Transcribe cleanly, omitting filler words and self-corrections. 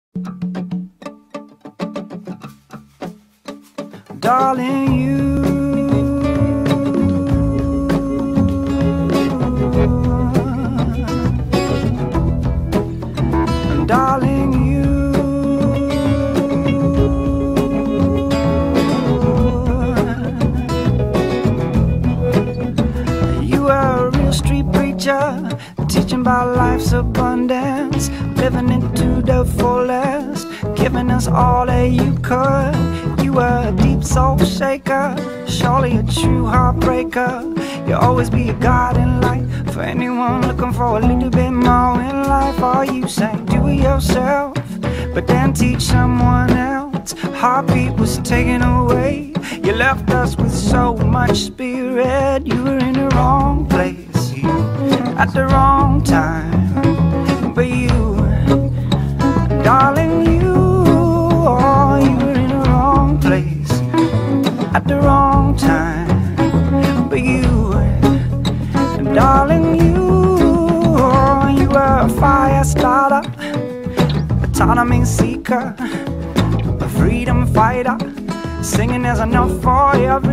Darling, darling, you are a real street preacher, teaching about life's abundance, living it to the fullest, giving us all that you could. You were a deep soul shaker, surely a true heartbreaker. You'll always be a guiding light for anyone looking for a little bit more in life. All you say, do it yourself, but then teach someone else. Heartbeat was taken away, you left us with so much spirit. You were in the wrong place at the wrong time, but you, darling, you were in the wrong place at the wrong time, but you, darling, you were a fire starter, autonomy seeker, a freedom fighter, singing there's enough for everyone.